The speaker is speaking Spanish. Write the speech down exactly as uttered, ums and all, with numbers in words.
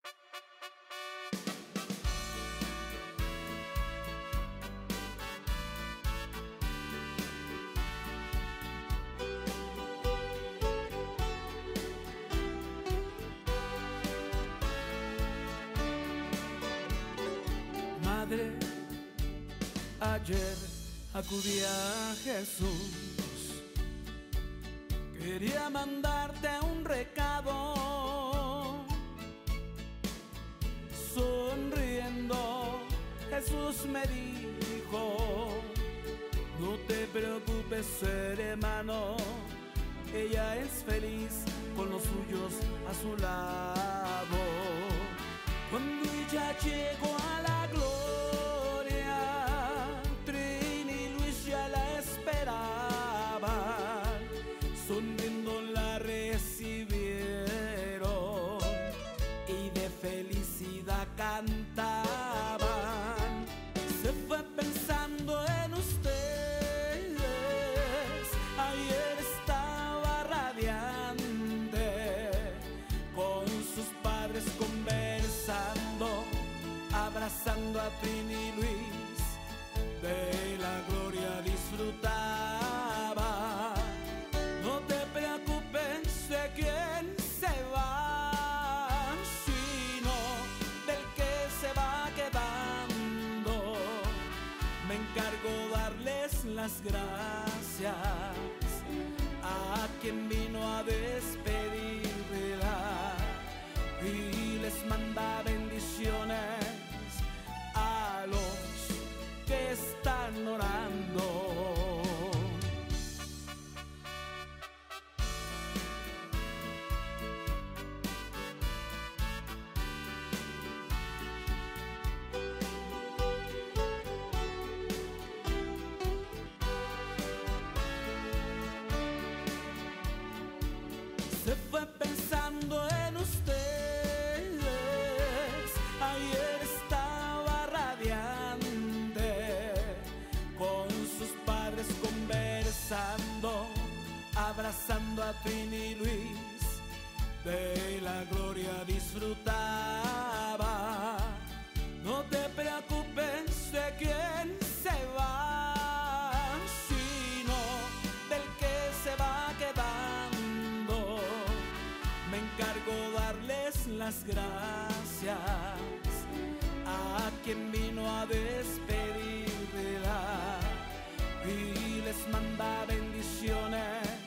Madre, ayer acudí a Jesús, quería mandarte un recado. Sonriendo, Jesús me dijo: no te preocupes, hermano, ella es feliz con los suyos a su lado. Cuando ella llegó a la gloria, Trini y Luis ya la esperaban, sonriendo la recibieron y de felicidad cantaban. Se fue pensando en ustedes, ayer estaba radiante, con sus padres conversando, abrazando a Trini y Luis, de la gloria disfrutaba. No te preocupes de quién se va, sino del que se va quedando. Me encargo darles las gracias a quien vino a despedirla y les manda bendiciones a los que están orando. Se fue pensando en ustedes, ayer estaba radiante, con sus padres conversando, abrazando a Trini y Luis, de la gloria disfrutaba. No te preocupes de quién se va, sino del que se va quedando. Me encargo darles las gracias a quien vino a despedirla y les manda bendiciones